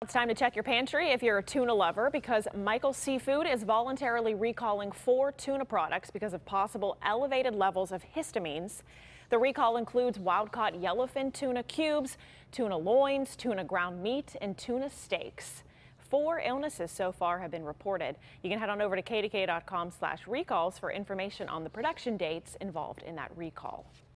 It's time to check your pantry if you're a tuna lover, because Mical Seafood is voluntarily recalling 4 tuna products because of possible elevated levels of histamines. The recall includes wild-caught yellowfin tuna cubes, tuna loins, tuna ground meat, and tuna steaks. 4 illnesses so far have been reported. You can head on over to KDKA.com/recalls for information on the production dates involved in that recall.